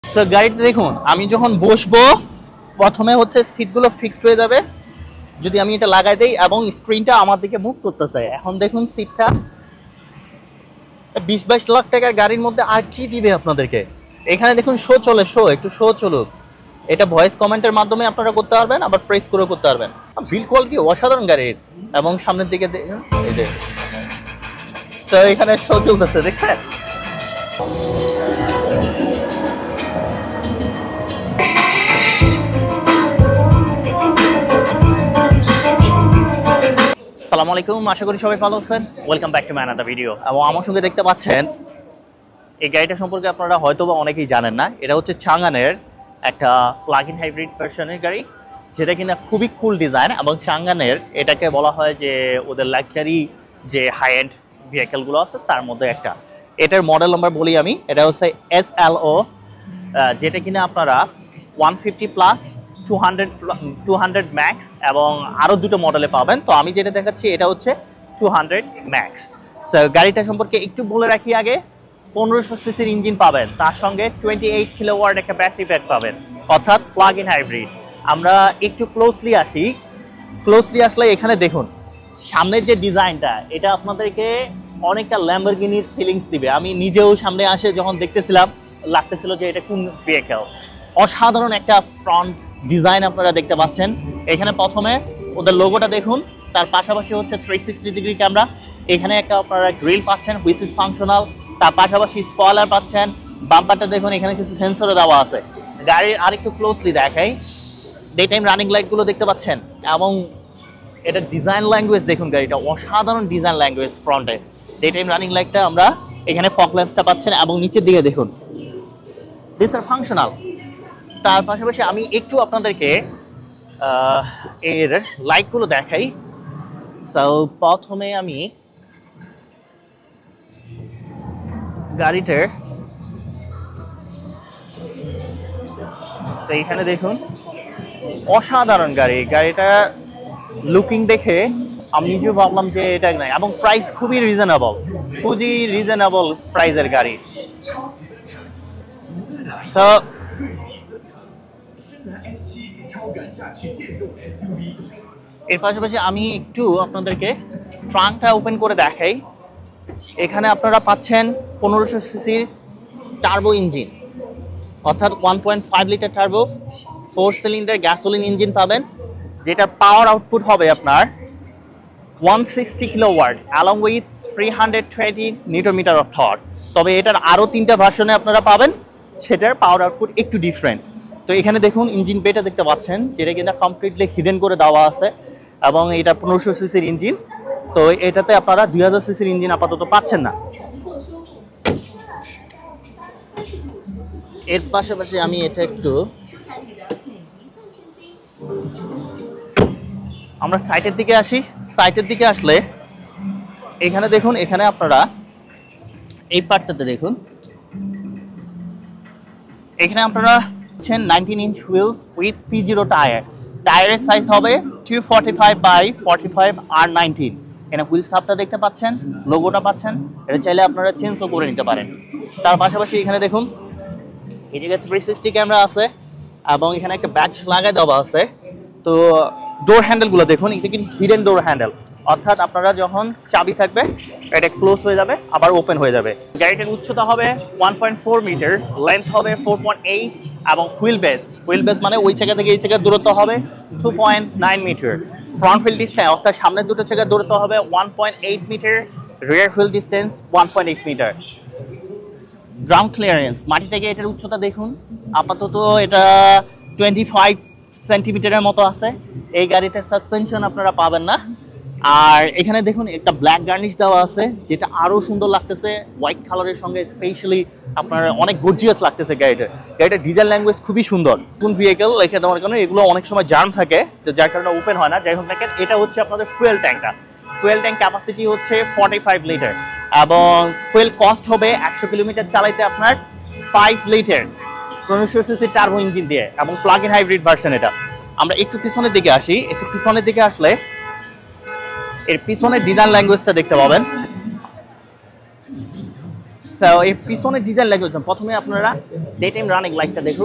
So গাড়িতে দেখুন আমি যখন বসবো প্রথমে হচ্ছে সিটগুলো ফিক্সড হয়ে যাবে যদি আমি এটা লাগাই দেই এবং স্ক্রিনটা আমার দিকে মুভ করতেছে। এখন দেখুন সিটটা 20-22 লাখ টাকার গাড়ির মধ্যে আর কি দিবে আপনাদেরকে। এখানে দেখুন শো চলে, শো একটু শো চলুক। এটা ভয়েস কমেন্টের মাধ্যমে আপনারা করতে পারবেন, আবার প্রেস করেও করতে পারবেন। বিল্ড কোয়ালিটি অসাধারণ গাড়ির। এবং সামনের দিকে দেখুন এই যে সো এখানে শো চলতেছে, দেখছেন? আসসালামু আলাইকুম, আশা করি সবাই ভালো আছেন। Welcome back to my another video. এবং আমার সঙ্গে দেখতে পাচ্ছেন এই গাড়িটা সম্পর্কে আপনারা হয়তো বা অনেকেই জানেন না। এটা হচ্ছে চাঙ্গানের একটা প্লাগ ইন হাইব্রিড ভার্সনের গাড়ি, যেটা কিনা খুবই কুল ডিজাইন। এবং চাঙ্গানের এটাকে বলা হয় যে ওদের লাক্সারি যে হাই এন্ড ভেহিকেলগুলো আছে তার মধ্যে একটা। এটার মডেল নাম্বার বলি আমি, এটা হচ্ছে SLO, যেটা কিনা আপনারা 150 প্লাস 200 ম্যাক্স এবং আরও দুটো মডেলে পাবেন। তো আমি যেটা দেখাচ্ছি এটা হচ্ছে 200 ম্যাক্স। সো গাড়িটা সম্পর্কে একটু বলে রাখি আগে। 1500 সিসির ইঞ্জিন পাবেন, তার সঙ্গে 28 কিলোওয়াট একটা ব্যাটারি প্যাক পাবেন, অর্থাৎ প্লাগ ইন হাইব্রিড। আমরা একটু ক্লোজলি আসি। ক্লোজলি আসলে এখানে দেখুন সামনের যে ডিজাইনটা, এটা আপনাদেরকে অনেকটা ল্যাম্বরগিনির ফিলিংস দিবে। আমি নিজেও সামনে আসে যখন দেখতেছিলাম লাগতেছিল যে এটা কোন ভেহিকেল। অসাধারণ একটা ফ্রন্ট ডিজাইন আপনারা দেখতে পাচ্ছেন। এখানে প্রথমে ওদের লোগোটা দেখুন, তার পাশাপাশি হচ্ছে 360 ডিগ্রি ক্যামেরা। এখানে একটা আপনারা গ্রিল পাচ্ছেন হুইচ ইজ ফাংশনাল, তার পাশাপাশি স্পয়লার পাচ্ছেন। বাম্পারটা দেখুন, এখানে কিছু সেন্সরও দেওয়া আছে। গাড়ির আরেকটু ক্লোজলি দেখাই, ডে টাইম রানিং লাইটগুলো দেখতে পাচ্ছেন। এবং এটা ডিজাইন ল্যাঙ্গুয়েজ দেখুন, গাড়িটা অসাধারণ ডিজাইন ল্যাঙ্গুয়েজ। ফ্রন্টে ডে টাইম রানিং লাইটটা আমরা এখানে ফগ ল্যাম্পসটা পাচ্ছেন এবং নিচের দিকে দেখুন দিস আর ফাংশনাল। তার পাশাপাশি আমি একটু আপনাদেরকে এর লাইটগুলো দেখাই। সো প্রথমে আমি গাড়িটার সেইখানে দেখুন অসাধারণ গাড়ি। গাড়িটা লুকিং দেখে আমি নিজেও ভাবলাম যে এটা নাই, এবং প্রাইস খুবই রিজনেবল, খুবই রিজনেবল প্রাইসের গাড়ি। তো এর পাশাপাশি আমি একটু আপনাদেরকে ট্রাঙ্কটা ওপেন করে দেখাই। এখানে আপনারা পাচ্ছেন 1500 সিসির টার্বো ইঞ্জিন, অর্থাৎ 1.5 litre turbo 4 cylinder gasoline engine পাবেন, যেটার পাওয়ার আউটপুট হবে আপনার 160 kilowatt along with 320 newton metre of torque. তবে এটার আরও 3টা ভার্সনে আপনারা পাবেন, সেটার পাওয়ার আউটপুট একটু ডিফারেন্ট। তো এখানে দেখুন ইঞ্জিন বেটা দেখতে পাচ্ছেন, যেটা কিন্তু কমপ্লিটলি হিডেন করে দেওয়া আছে। এবং এটা 1500 সিসির ইঞ্জিন, তো এটাতে আপনারা 2000 সিসির ইঞ্জিন আপাতত পাচ্ছেন না। এর পাশাপাশি আমি এটা একটু আমরা সাইটের দিকে আসি। সাইটের দিকে আসলে এখানে দেখুন, এখানে আপনারা এই পার্টটাতে দেখুন, এখানে আপনারা 19 inch wheels with P0 tyre. টায়ারের সাইজ হবে 245/45 R19। এখানে হুইল সাবটা দেখতে পাচ্ছেন, লোগোটা পাচ্ছেন। এটা চাইলে আপনারা চেঞ্জও করে নিতে পারেন। তার পাশাপাশি এখানে দেখুন এই জায়গায় 360 ক্যামেরা আছে এবং এখানে একটা ব্যাচ লাগাই দেওয়া আছে। তো ডোর হ্যান্ডেলগুলো দেখুন, এটা কিন্তু হিডেন ডোর হ্যান্ডেল, অর্থাৎ আপনারা যখন চাবি থাকবে এটা ক্লোজ হয়ে যাবে আবার ওপেন হয়ে যাবে। গাড়িটার উচ্চতা হবে 1.4 মিটার, লেন্থ হবে 4.8 এবং হুইল বেস মানে ওই জায়গা থেকে এই জায়গার দূরত্ব হবে 2.9 মিটার। ফ্রন্ট হুইল ডিস্টেন্স অর্থাৎ সামনের দুটো জায়গার দূরত্ব হবে 1.8 metre, rear wheel distance 1.8 metre. Ground clearance মাটি থেকে এটার উচ্চতা দেখুন, আপাতত এটা 25 সেন্টিমিটারের মতো আছে। এই গাড়িতে সাসপেনশন আপনারা পাবেন না। আর এখানে দেখুন একটা ব্ল্যাক গার্নিশ দেওয়া আছে, যেটা আরও সুন্দর লাগতেছে হোয়াইট কালারের সঙ্গে। স্পেশালি আপনার অনেক গর্জিয়াস লাগতেছে গাড়িটার ডিজাইন ল্যাঙ্গুয়েজ খুবই সুন্দর। কোন ভেহিকেল লিখে দেওয়ার কারণে এগুলো অনেক সময় জার্ম থাকে, তো যার কারণে ওপেন হয় না। যাই হোক দেখেন, এটা হচ্ছে আপনাদের ফুয়েল ট্যাঙ্কটা। ফুয়েল ট্যাঙ্ক ক্যাপাসিটি হচ্ছে 45 লিটার এবং ফুয়েল কস্ট হবে 100 কিলোমিটার চালাইতে আপনার 5 লিটার 1500 সিসি টার্বো ইঞ্জিন দিয়ে এবং প্লাগ ইন হাইব্রিড ভার্সন। এটা আমরা একটু পিছনের দিকে আসি। একটু পিছনের দিকে আসলে এর পিছনের ডিজাইন ল্যাঙ্গুয়েজটা দেখতে পাবেন। সো এই পিছনের ডিজাইন লাগিয়েছে। প্রথমে আপনারা ডে টাইম রানিং লাইটটা দেখুন।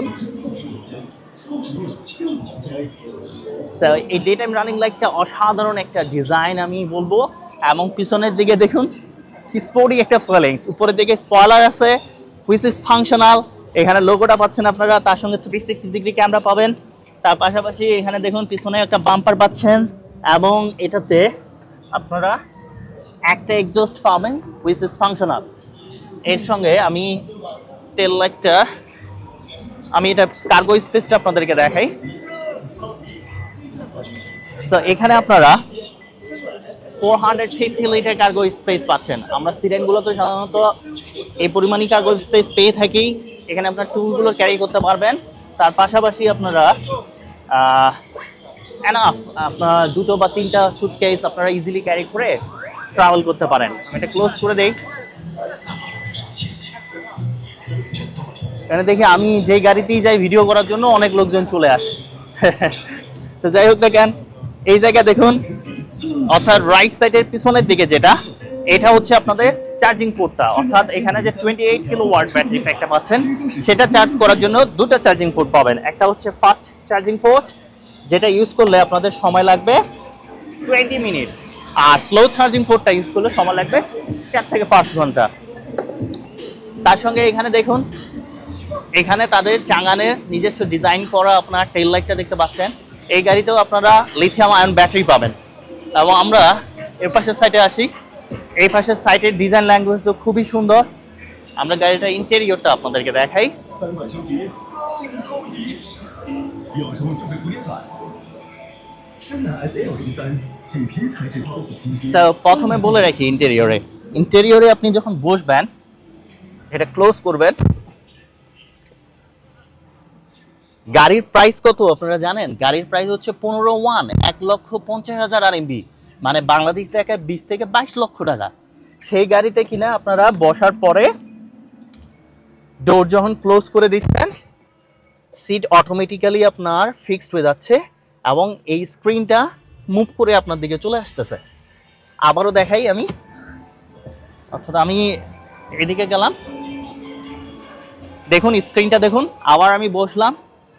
সো এই ডে টাইম রানিং লাইটটা অসাধারণ একটা ডিজাইন আমি বলবো, এবং পিছনের দিকে দেখুন কি স্পোর্টি একটা ফিলিংস। উপরের দিকে স্পয়লার আছে হুইচ ইজ ফাংশনাল, এখানে লোগোটা পাচ্ছেন আপনারা, তার সঙ্গে 360 ডিগ্রি ক্যামেরা পাবেন। তার পাশাপাশি এখানে দেখুন পিছনে একটা বাম্পার পাচ্ছেন, এবং এটাতে আপনারা একটা এক্সস্ট পাবেন হুইচ ইজ ফাংশনাল। এর সঙ্গে আমি টেল লাইটটা, আমি এটা কার্গো স্পেসটা আপনাদেরকে দেখাই। সো এখানে আপনারা 450 লিটার কার্গো স্পেস পাচ্ছেন। আমরা সিডেনগুলোতে সাধারণত এই পরিমাণই কার্গো স্পেস পেয়ে থাকি। এখানে আপনার টুলগুলো ক্যারি করতে পারবেন। তার পাশাপাশি আপনারা এনাফ আপনার 2 বা 3টা সুটকেস আপনারা ইজিলি ক্যারি করে ট্রাভেল করতে পারেন। আমি এটা ক্লোজ করে দেই। এখানে দেখি আমি যেই গাড়িতেই যাই ভিডিও করার জন্য অনেক লোকজন চলে আসে। তো যাই হোক না কেন, এই জায়গায় দেখুন, অর্থাৎ রাইট সাইডের পিছনের দিকে যেটা, এটা হচ্ছে আপনাদের চার্জিং পোর্টটা। অর্থাৎ এখানে যে 28 কিলোওয়াট ব্যাটারি প্যাকটা পাচ্ছেন, সেটা চার্জ করার জন্য 2টা চার্জিং পোর্ট পাবেন। একটা হচ্ছে ফাস্ট চার্জিং পোর্ট, যেটা ইউজ করলে আপনাদের সময় লাগবে 20 মিনিটস, আর স্লো চার্জিং পোর্টটা ইউজ করলে সময় লাগবে 4 থেকে 5 ঘন্টা। তার সঙ্গে এখানে দেখুন, এখানে তাদের চাঙ্গানের নিজস্ব ডিজাইন করা আপনার টেল লাইটটা দেখতে পাচ্ছেন। এই গাড়িতেও আপনারা লিথিয়াম আয়ন ব্যাটারি পাবেন। এবং আমরা এর পাশের সাইডে আসি। এই পাশের সাইটের ডিজাইন ল্যাঙ্গুয়েজও খুবই সুন্দর। আমরা গাড়িটার ইন্টেরিয়রটা আপনাদেরকে দেখাই। প্রথমে বলে রাখি, ইন্টেরিয়রে আপনি যখন বসবেন, এটা ক্লোজ করবেন, গাড়ির প্রাইস কত আপনারা জানেন? গাড়ির প্রাইস হচ্ছে 1,50,000 RMB, মানে বাংলাদেশ টাকা 20 থেকে 22 লক্ষ টাকা। সেই গাড়িতে কিনা আপনারা বসার পরে ডোর যখন ক্লোজ করে দিচ্ছেন, সিট অটোমেটিক্যালি আপনার ফিক্সড হয়ে যাচ্ছে, এবং এই স্ক্রিনটা মুভ করে আপনার দিকে চলে আসতেছে। আবারও দেখাই আমি, অর্থাৎ আমি এদিকে গেলাম, দেখুন স্ক্রিনটা দেখুন। আবার আমি বসলাম,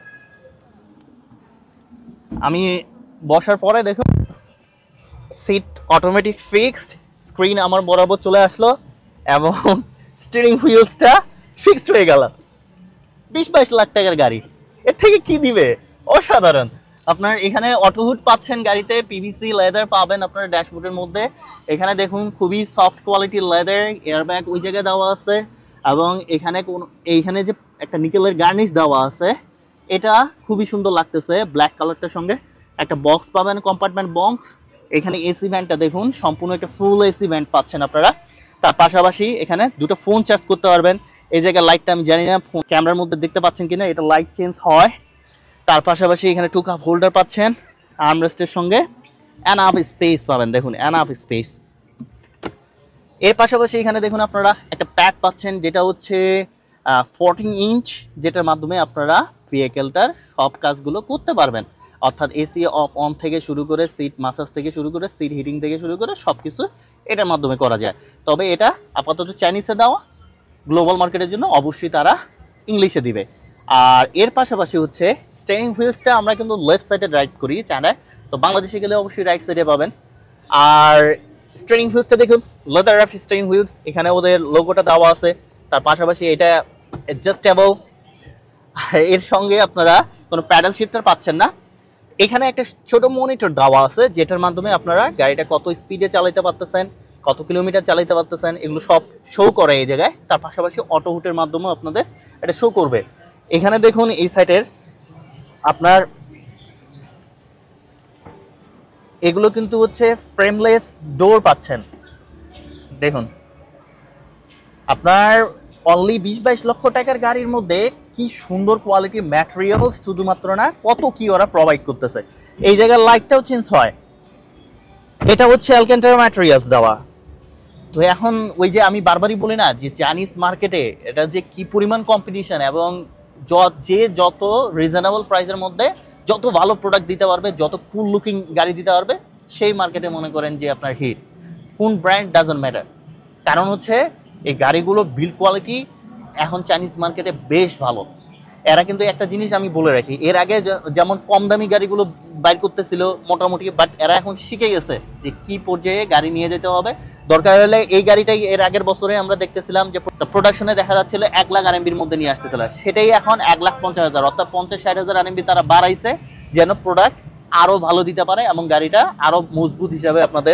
আমি বসার পরে দেখুন সিট অটোমেটিক ফিক্সড, স্ক্রিন আমার বরাবর চলে আসলো, এবং স্টিয়ারিং হুইলসটা ফিক্সড হয়ে গেল। 20-22 লাখ টাকার গাড়ি, এর থেকে কি দিবে? অসাধারণ। আপনার এখানে অটোহুড পাচ্ছেন গাড়িতে, পিভিসি লেদার পাবেন আপনার ড্যাশবোর্ডের মধ্যে। এখানে দেখুন খুবই সফট কোয়ালিটির লেদার, এয়ারব্যাগ ওই জায়গায় দেওয়া আছে, এবং এইখানে যে একটা নিকেলের গার্নিশ দেওয়া আছে, এটা খুবই সুন্দর লাগতেছে ব্ল্যাক কালারটার সঙ্গে। একটা বক্স পাবেন, কম্পার্টমেন্ট বক্স। এখানে এসি ভ্যান্টটা দেখুন, সম্পূর্ণ একটা ফুল এসি ভ্যান্ট পাচ্ছেন আপনারা। তার পাশাপাশি এখানে 2টা ফোন চার্জ করতে পারবেন। এই জায়গায় লাইটটা আমি জানি না ক্যামেরার মধ্যে দেখতে পাচ্ছেন কিনা, এটা লাইট চেঞ্জ হয়। তার পাশাপাশি এখানে 2 কাপ হোল্ডার পাচ্ছেন আর্মরেস্টের সঙ্গে। এনাফ স্পেস পাবেন, দেখুন এনাফ স্পেস। এর পাশাপাশি এখানে দেখুন আপনারা একটা প্যাড পাচ্ছেন, যেটা হচ্ছে 14 ইঞ্চ, যেটার মাধ্যমে আপনারা ভেহিকেলটার সব কাজগুলো করতে পারবেন। অর্থাৎ এসি অফ অন থেকে শুরু করে সিট মাসাজ থেকে শুরু করে সিট হিটিং থেকে শুরু করে সব কিছু এটার মাধ্যমে করা যায়। তবে এটা আপাতত চাইনিজে দেওয়া, গ্লোবাল মার্কেটের জন্য অবশ্যই তারা ইংলিশে দিবে। আর এর পাশাপাশি হচ্ছে স্টিয়ারিং হুইলসটা আমরা কিন্তু লেফট সাইডে ড্রাইভ করি চায়নায়, তো বাংলাদেশে গেলে অবশ্যই রাইট সাইডে পাবেন। আর স্টিয়ারিং হুইলসটা দেখুন, লেদার র্যাপড স্টিয়ারিং হুইলস, এখানে ওদের লোগোটা দেওয়া আছে। তার পাশাপাশি এটা অ্যাডজাস্টেবল, এর সঙ্গে আপনারা কোনো প্যাডেল শিফটার পাচ্ছেন না। এখানে একটা ছোট মনিটর দেওয়া আছে, যেটার মাধ্যমে আপনারা গাড়িটা কত স্পিডে চালাতে পারতেছেন, কত কিলোমিটার চালাতে পারতেছেন, এগুলো সব শো করে এই জায়গায়। তার পাশাপাশি অটো হুটের মাধ্যমেও আপনাদের এটা শো করবে। এখানে দেখুন এই সাইডের আপনার এগুলো কিন্তু হচ্ছে ফ্রেমলেস ডোর পাচ্ছেন। দেখুন আপনার অনলি 20-22 লক্ষ টাকার গাড়ির মধ্যে কি সুন্দর কোয়ালিটির ম্যাটেরিয়ালস, শুধুমাত্র না কত কি ওরা প্রোভাইড করতেছে। এই জায়গার লাইটটাও চেঞ্জ হয়, এটা হচ্ছে অ্যালকান্টারা ম্যাটেরিয়ালস দেওয়া। তো এখন ওই যে আমি বারবারই বলি না যে চাইনিজ মার্কেটে এটা যে কি পরিমাণ কম্পিটিশন, এবং যত রিজনেবল প্রাইসের মধ্যে যত ভালো প্রোডাক্ট দিতে পারবে, যত কুল লুকিং গাড়ি দিতে পারবে, সেই মার্কেটে মনে করেন যে আপনার হিট। কোন ব্র্যান্ড ডাজন্ট ম্যাটার, কারণ হচ্ছে এই গাড়িগুলো বিল্ড কোয়ালিটি এখন চাইনিজ মার্কেটে বেশ ভালো। এরা কিন্তু একটা জিনিস আমি বলে রাখি, এর আগে যেমন কম দামি গাড়িগুলো বাইর করতেছিল মোটামুটি, বাট এরা এখন শিখে গেছে যে কি পর্যায়ে গাড়ি নিয়ে যেতে হবে। দরকার হলে এই গাড়িটাই এর আগের বছরে আমরা দেখতেছিলাম যে প্রোডাকশনে দেখা যাচ্ছিল 1 লাখ আরএমবির মধ্যে নিয়ে আসতেছিল, সেটাই এখন 1,50,000 অর্থাৎ 50-60,000 আরএমবি তারা বাড়াইছে যেন প্রোডাক্ট আরো ভালো দিতে পারে এবং গাড়িটা আরো মজবুত হিসাবে আপনাদের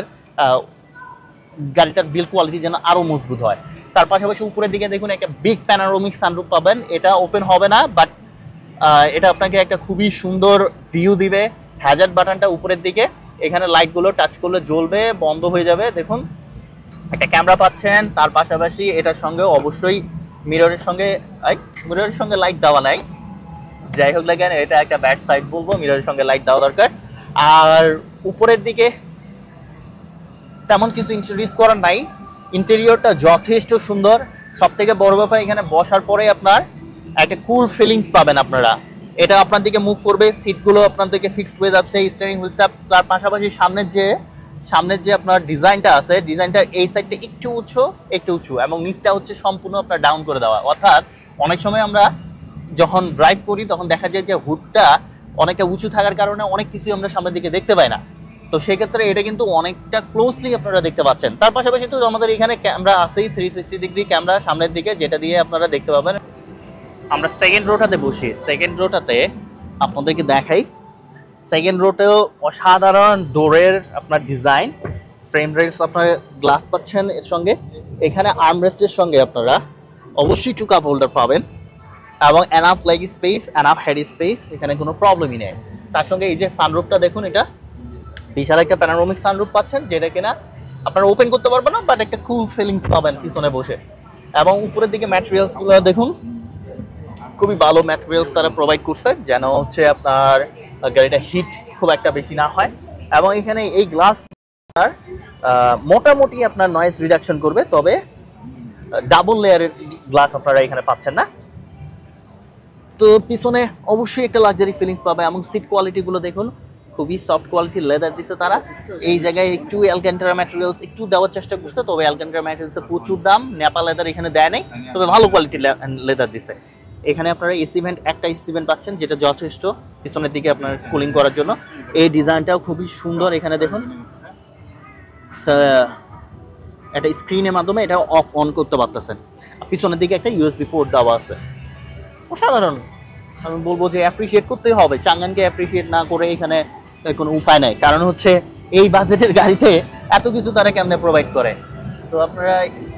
গাড়িটার বিল্ড কোয়ালিটি যেন আরো মজবুত হয়। তার পাশাপাশি উপরের দিকে দেখুন একটা বিগ প্যানোরামিক সানরুফ পাবেন। এটা ওপেন হবে না, বাট এটা আপনাকে একটা খুবই সুন্দর ভিউ দিবে। হ্যাজার্ড বাটনটা উপরের দিকে, এখানে লাইটগুলো টাচ করলে জ্বলবে, বন্ধ হয়ে যাবে। দেখুন একটা ক্যামেরা পাচ্ছেন, তার পাশাপাশি এটার সঙ্গে অবশ্যই মিররের সঙ্গে লাইট দেওয়া নাই, যাই হোক লাগেন এটা একটা ব্যাড সাইড বলবো, মিররের সঙ্গে লাইট দেওয়া দরকার। আর উপরের দিকে তেমন কিছু ইন্ট্রোডিউস করার নাই, ইন্টেরিয়রটা যথেষ্ট সুন্দর। সব থেকে বড় ব্যাপার এখানে বসার পরে আপনার একটা কুল ফিলিংস পাবেন আপনারা। এটা আপনার দিকে মুভ করবে, সিটগুলো আপনার দিকে ফিক্সড হয়ে যাচ্ছে, স্টিয়ারিং হুইলটা। তার পাশাপাশি সামনের যে আপনার ডিজাইনটা আছে, ডিজাইনটার এই সাইডটা একটু উঁচু এবং নিচটা হচ্ছে সম্পূর্ণ আপনার ডাউন করে দেওয়া। অর্থাৎ অনেক সময় আমরা যখন ড্রাইভ করি তখন দেখা যায় যে হুডটা অনেকটা উঁচু থাকার কারণে অনেক কিছু আমরা সামনের দিকে দেখতে পাই না। তো সেক্ষেত্রে এটা কিন্তু অনেকটা ক্লোজলি আপনারা দেখতে পাচ্ছেন। তার পাশাপাশি তো আমাদের এখানে ক্যামেরা আছেই, 360 ডিগ্রি ক্যামেরা সামনের দিকে, যেটা দিয়ে আপনারা দেখতে পাবেন। আমরা সেকেন্ড রোটাতে বসি, সেকেন্ড রোটাতে আপনাদেরকে দেখাই। সেকেন্ড রোটেও অসাধারণ ডোরের আপনার ডিজাইন, ফ্রেম রেলস আপনার গ্লাস পাচ্ছেন এর সঙ্গে। এখানে আর্মরেস্টের সঙ্গে আপনারা অবশ্যই 2 কাপ হোল্ডার পাবেন এবং enough leg space, enough head space, এখানে কোনো প্রবলেমই নেই। তার সঙ্গে এই যে সানরুফটা দেখুন, এটা বিশাল একটা প্যানোরামিক সানরুফ পাচ্ছেন, যেটা কিনা আপনারা ওপেন করতে পারবেন না, বাট একটা কুল ফিলিংস পাবেন পিছনে বসে। এবং উপরের দিকে ম্যাটেরিয়ালসগুলো দেখুন, খুবই ভালো ম্যাটেরিয়ালস তারা প্রোভাইড করছে যেন হচ্ছে আপনার গাড়িটা হিট খুব একটা বেশি না হয়। এবং এখানে এই গ্লাস মোটামুটি আপনার নয়েজ রিডাকশন করবে, তবে ডাবল লেয়ারের গ্লাস আপনারা এখানে পাচ্ছেন না। তো পিছনে অবশ্যই একটা লাক্সারি ফিলিংস পাবে এবং সিট কোয়ালিটিগুলো দেখুন, খুবই সফট কোয়ালিটির লেদার দিচ্ছে তারা। এই জায়গায় একটু অ্যালকান্টারা ম্যাটেরিয়ালস একটু দেওয়ার চেষ্টা করছে, তবে অ্যালকান্টারা ম্যাটেরিয়ালসের প্রচুর দাম, নেপাল লেদার এখানে দেয় নাই, তবে ভালো কোয়ালিটির লেদার দিচ্ছে। এখানে আপনারা এসি ভেন্ট, একটা এসি ভেন্ট পাচ্ছেন, যেটা যথেষ্ট পিছনের দিকে আপনার কুলিং করার জন্য। এই ডিজাইনটাও খুবই সুন্দর, এখানে দেখুন একটা স্ক্রিনের মাধ্যমে এটা অফ অন করতে পারতেছেন। পিছনের দিকে একটা ইউএসবি পোর্ট দেওয়া আছে, অসাধারণ। আমি বলবো যে অ্যাপ্রিসিয়েট করতেই হবে, চাঙ্গানকে অ্যাপ্রিসিয়েট না করে এখানে কোনো উপায় নাই। কারণ হচ্ছে এই বাজেটের গাড়িতে এত কিছু তারা কেমনে প্রোভাইড করে। তো আপনারা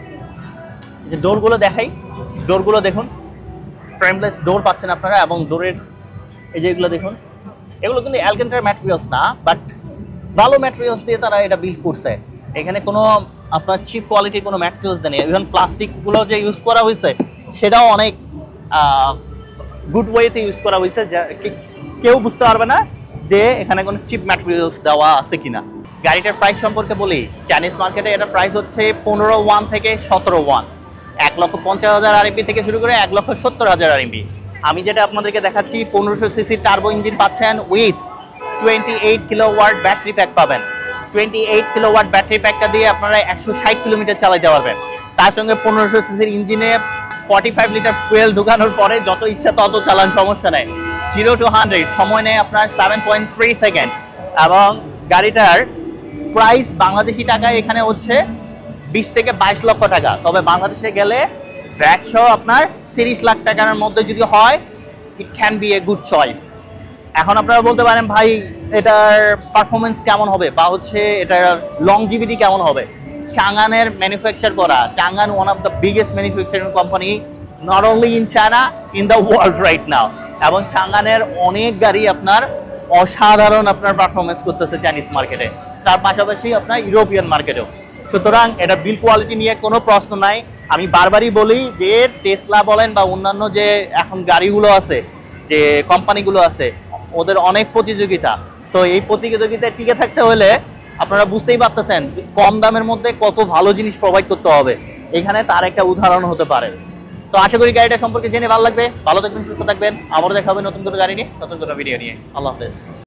যে ডোরগুলো দেখাই, ডোরগুলো দেখুন, ফ্রেমলেস ডোর পাচ্ছেন আপনারা। এবং ডোরের এই যে এগুলো দেখুন, এগুলো কিন্তু অ্যালকান্টারা ম্যাটেরিয়ালস না, বাট ভালো ম্যাটেরিয়ালস দিয়ে তারা এটা বিল্ড করছে। এখানে কোনো আপনার চিপ কোয়ালিটির কোনো ম্যাটেরিয়ালস দেয়নি। ইভেন প্লাস্টিকগুলো যে ইউজ করা হয়েছে সেটাও অনেক গুড ওয়েতে ইউজ করা হয়েছে, কেউ বুঝতে পারবে না যে এখানে কোনো চিপ ম্যাটেরিয়ালস দেওয়া আছে কিনা। গাড়িটার প্রাইস সম্পর্কে বলি, চাইনিজ মার্কেটে এটার প্রাইস হচ্ছে 15,000 থেকে 17,000, 1,50,000 আরএমবি থেকে শুরু করে 1,70,000 আরএমবি। আমি যেটা আপনাদেরকে দেখাচ্ছি 1500 সিসি টার্বো ইঞ্জিন পাচ্ছেন উইথ 28 কিলোওয়াট ব্যাটারি প্যাক পাবেন। 28 কিলোওয়াট ব্যাটারি প্যাকটা দিয়ে আপনারা 160 কিলোমিটার চালাতে পারবেন। তার সঙ্গে 1500 সিসির ইঞ্জিনে 45 লিটার ফুয়েল ঢুকানোর পরে যত ইচ্ছা তত চালান, সমস্যা নেই। 0 to 100 সময় নেয় আপনার 7.3 সেকেন্ড। এবং গাড়িটার প্রাইস বাংলাদেশি টাকায় এখানে হচ্ছে 20 থেকে 22 লক্ষ টাকা, তবে বাংলাদেশে গেলে ভ্যাট সহ আপনার 30 লাখ টাকার মধ্যে যদি হয়, it can be a good choice. এখন আপনারা বলতে পারেন ভাই এটার পারফরমেন্স কেমন হবে বা হচ্ছে এটার লংজিভিটি কেমন হবে। চাঙ্গানের ম্যানুফ্যাকচার করা, Changan one of the biggest manufacturing company not only in China, in the world right now. এবং চাঙ্গানের অনেক গাড়ি আপনার অসাধারণ আপনার পারফরমেন্স করতেছে চাইনিজ মার্কেটে, তার পাশাপাশি আপনার ইউরোপিয়ান মার্কেটেও। সুতরাং এটা বিল্ড কোয়ালিটি নিয়ে কোনো প্রশ্ন নাই। আমি বারবারই বলি যে টেসলা বলেন বা অন্যান্য যে এখন গাড়িগুলো আছে, যে কোম্পানিগুলো আছে, ওদের অনেক প্রতিযোগিতা। তো এই প্রতিযোগিতায় টিকে থাকতে হলে আপনারা বুঝতেই পারতেছেন কম দামের মধ্যে কত ভালো জিনিস প্রোভাইড করতে হবে। এখানে তার একটা উদাহরণ হতে পারে। তো আশা করি গাড়িটা সম্পর্কে জেনে ভালো লাগবে। ভালো থাকবেন, সুস্থ থাকবেন। আবারও দেখা হবে নতুন কোনো গাড়ি নিয়ে, নতুন কোনো ভিডিও নিয়ে। আল্লাহ হাফেজ।